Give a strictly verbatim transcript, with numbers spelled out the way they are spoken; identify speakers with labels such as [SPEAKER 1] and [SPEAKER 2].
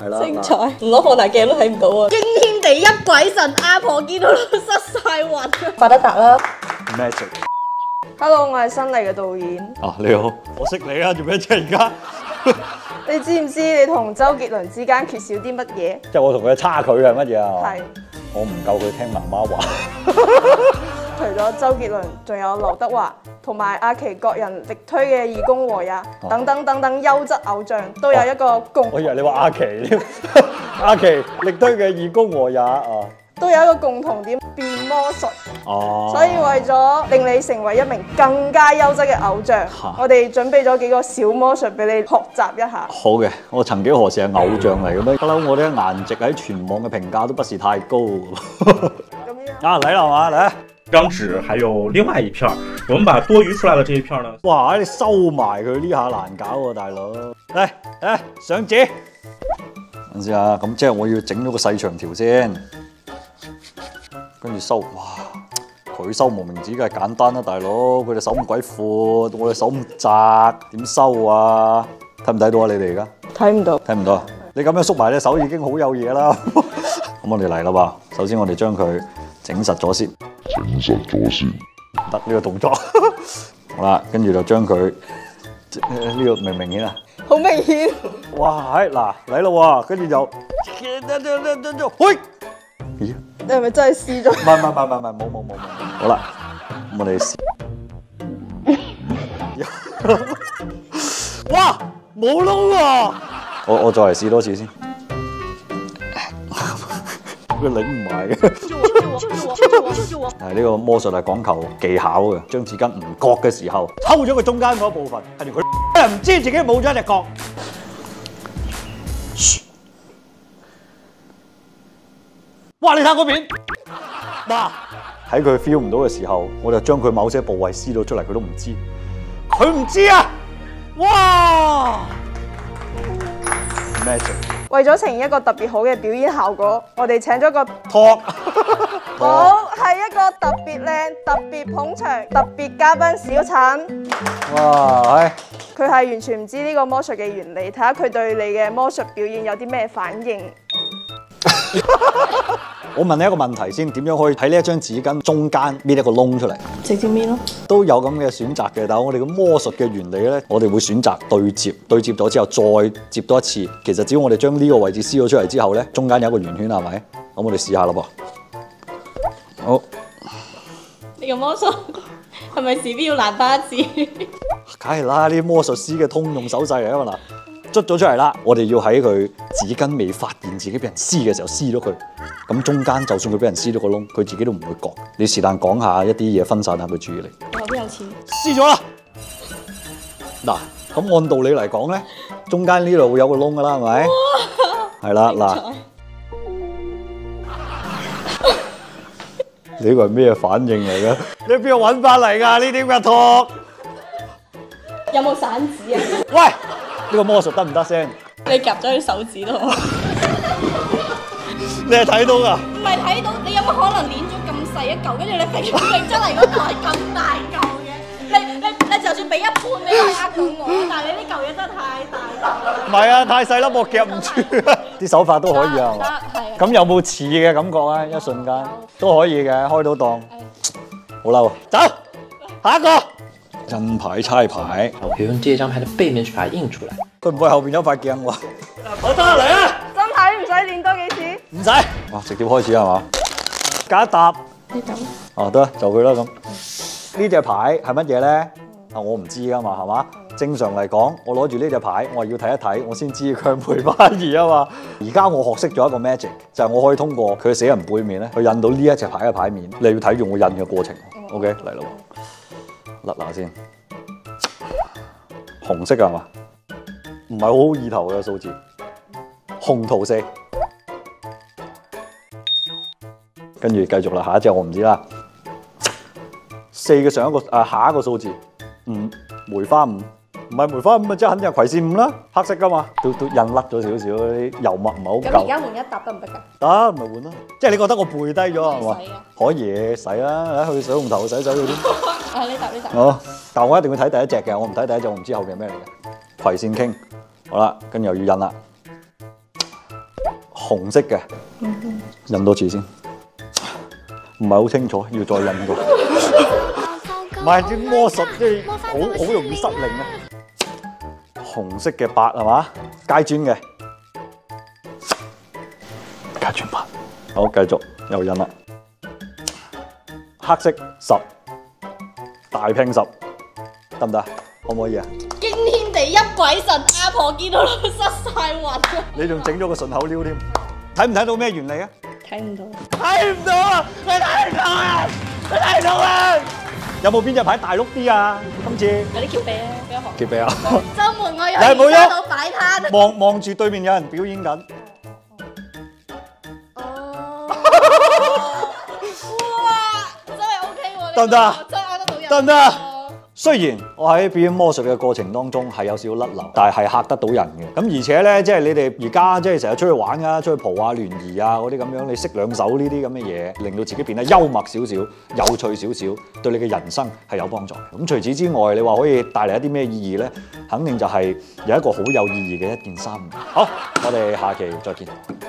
[SPEAKER 1] 係啦，
[SPEAKER 2] 精彩，唔攞放大鏡都睇唔到啊！
[SPEAKER 3] 驚天地泣鬼神，阿婆見到都失晒魂啊！
[SPEAKER 2] 發得達啦
[SPEAKER 1] magic。
[SPEAKER 2] ！Hello， 我係新嚟嘅導演。
[SPEAKER 1] 啊，你好，我識你啊，做咩啫而家？
[SPEAKER 2] 你知唔知你同周杰倫之間缺少啲乜嘢？
[SPEAKER 1] 即係我同佢嘅差距係乜嘢啊？
[SPEAKER 2] 係
[SPEAKER 1] 我唔夠佢聽媽媽話。
[SPEAKER 2] 除咗周杰倫，仲有劉德華同埋阿奇各人力推嘅義工和也等等等等優質偶像，都有一個共。
[SPEAKER 1] 我以為你話阿奇添，阿奇力推嘅義工和也啊。
[SPEAKER 2] 都有一個共同點，變魔術。
[SPEAKER 1] 哦、啊。
[SPEAKER 2] 所以為咗令你成為一名更加優質嘅偶像，
[SPEAKER 1] 啊、
[SPEAKER 2] 我哋準備咗幾個小魔術俾你學習一下。
[SPEAKER 1] 好嘅，我曾幾何時係偶像嚟嘅咩？不嬲，我哋嘅顏值喺全網嘅評價都不是太高。
[SPEAKER 2] 咁樣
[SPEAKER 1] 啊，嚟啦嘛，嚟！
[SPEAKER 4] 張紙還有另外一片，我們把多餘出來的這一片呢？
[SPEAKER 1] 哇！你收埋佢呢下難搞喎，大佬。嚟嚟上紙。等陣先啊，咁即係我要整咗個細長條先。跟住收，哇！佢收無名指梗係簡單啦，大佬。佢哋手咁鬼闊，我哋手咁窄，點收啊？睇唔睇到啊？你哋而家
[SPEAKER 2] 睇唔到，
[SPEAKER 1] 睇唔到啊？你咁樣縮埋隻手已經好有嘢啦。咁我哋嚟啦噃，首先我哋將佢整實咗先，
[SPEAKER 5] 整實咗先，
[SPEAKER 1] 得呢個動作。好啦，跟住就將佢呢個明唔明顯啊？
[SPEAKER 2] 好明顯。
[SPEAKER 1] 哇！喺嗱嚟啦喎，跟住就，喂！咦？
[SPEAKER 2] 你係咪真係試咗？
[SPEAKER 1] 唔係唔係唔係唔係，冇冇冇冇。好啦，咁我哋試。哇！冇窿喎！我我再嚟試多次先。佢擰唔埋嘅。係呢個魔術係講求技巧嘅，將紙巾唔割嘅時候，抽咗佢中間嗰一部分，跟住佢唔知自己冇咗一隻角。哇！你睇嗰邊，嗱喺佢 feel 唔到嘅時候，我就將佢某些部位撕咗出嚟，佢都唔知，佢唔知啊！哇 ！Magic。
[SPEAKER 2] 為咗呈現一個特別好嘅表演效果，我哋請咗個
[SPEAKER 1] 托，
[SPEAKER 2] 好係一個特別靚、特別捧場、特別嘉賓小陳。
[SPEAKER 1] 哇！係
[SPEAKER 2] 佢係完全唔知呢個魔術嘅原理，睇下佢對你嘅魔術表演有啲咩反應。
[SPEAKER 1] 我問你一個問題先，點樣可以喺呢一張紙巾中間搣一個窿出嚟？
[SPEAKER 2] 直接搣咯。都
[SPEAKER 1] 有咁嘅選擇嘅，但係我哋嘅魔術嘅原理咧，我哋會選擇對接，對接咗之後再接多一次。其實只要我哋將呢個位置撕咗出嚟之後咧，中間有一個圓圈，係咪？咁我哋試下啦噃。好。
[SPEAKER 3] 你個魔術係咪事必要難翻一次？
[SPEAKER 1] 梗係啦，呢啲魔術師嘅通用手勢嚟啊嘛嗱。捽咗出嚟啦，我哋要喺佢紙巾未發現自己俾人撕嘅時候撕咗佢，咁中間就算佢俾人撕咗個窿，佢自己都唔會覺。你是但講下一啲嘢分散下佢注意力。
[SPEAKER 3] 我邊有錢？
[SPEAKER 1] 撕咗啦！嗱，咁按道理嚟講咧，中間呢度會有個窿噶啦，係咪？係啦，嗱，你呢個係咩反應嚟嘅？你邊度揾翻嚟㗎？呢啲咁嘅托？
[SPEAKER 3] 有冇散紙啊？
[SPEAKER 1] 喂！呢個魔術得唔得先？
[SPEAKER 3] 你夾咗喺手指度，
[SPEAKER 1] 你係睇到㗎？
[SPEAKER 3] 唔係睇到，你有冇可能捏咗咁細一嚿，跟住你揈揈出嚟嗰嚿係咁大嚿嘅？你你你就算俾一半你都係呃到我，但係你呢嚿嘢真係太大嚿啦。
[SPEAKER 1] 唔係啊，太細粒我夾唔住啊！啲手法都可以啊，係嘛？
[SPEAKER 3] 係啊。
[SPEAKER 1] 咁有冇似嘅感覺啊？一瞬間都可以嘅，開到檔。好啦，走，下一個。印牌猜牌，
[SPEAKER 6] 我可以用這張牌的背面去把它印出來。
[SPEAKER 1] 佢唔會後邊有塊鏡喎。我得嚟啊！
[SPEAKER 2] 真睇唔使練多幾次。
[SPEAKER 1] 唔使。哇！直接開始係嘛？揀一沓。
[SPEAKER 2] 呢咁。
[SPEAKER 1] 哦，得就佢啦咁。呢隻牌係乜嘢咧？啊，我唔知㗎嘛，係嘛？正常嚟講，我攞住呢隻牌，我係要睇一睇，我先知佢係梅花二啊嘛。而家我學識咗一個 magic，就係我可以通過佢嘅死人背面咧，去印到呢一隻牌嘅牌面。你要睇住我印嘅過程。OK，嚟咯。甩下先，紅色係嘛？唔係好好意頭嘅數字，紅圖四，跟住繼續啦，下一隻我唔知啦。四嘅上一個啊，下一個數字五，梅花五，唔係梅花五啊，即係肯定係葵扇五啦，黑色噶嘛，都都印甩咗少少，啲油墨唔係好夠。
[SPEAKER 3] 咁而家換一沓得唔得㗎？
[SPEAKER 1] 得，咪換咯。即係你覺得我背低咗係嘛？可以洗啦，去水龍頭洗洗嗰啲。
[SPEAKER 3] 啊！呢沓呢沓。
[SPEAKER 1] 好，但我一定要睇第一隻嘅，我唔睇第一隻，我唔知後邊係咩嚟嘅。葵扇傾，好啦，跟住又要印啦。 紅色嘅，印多次先，唔係好清楚，要再印過。唔係啲魔術即係好好容易失靈啊！紅色嘅八係嘛？階磚嘅，階磚八。好，繼續又印啦。黑色十，大拼十，得唔得？可唔可以啊？
[SPEAKER 3] 驚天地一鬼神，阿婆見到都失晒魂啊！
[SPEAKER 1] 你仲整咗個順口溜添，睇唔睇到咩原理啊？
[SPEAKER 3] 睇唔到，
[SPEAKER 1] 睇唔到啊！你睇唔到啊！你睇唔到啊！有冇邊隻牌大碌啲啊？今次
[SPEAKER 3] 有啲橋鼻啊，俾我學。
[SPEAKER 1] 結備啊！
[SPEAKER 3] 週末我有
[SPEAKER 1] 你係冇喐
[SPEAKER 3] 而家到擺攤。
[SPEAKER 1] 望望住對面有人表演緊。
[SPEAKER 3] 哦。哇！真係 OK 喎。
[SPEAKER 1] 得唔得啊？
[SPEAKER 3] 真係呃得到人。
[SPEAKER 1] 得唔得？雖然我喺表演魔術嘅過程當中係有少少甩流，但係係嚇得到人嘅。咁而且咧，即係你哋而家即係成日出去玩啊，出去蒲啊、聯誼啊嗰啲咁樣，你識兩手呢啲咁嘅嘢，令到自己變得幽默少少、有趣少少，對你嘅人生係有幫助嘅。咁除此之外，你話可以帶嚟一啲咩意義咧？肯定就係有一個好有意義嘅一件衫。好，我哋下期再見。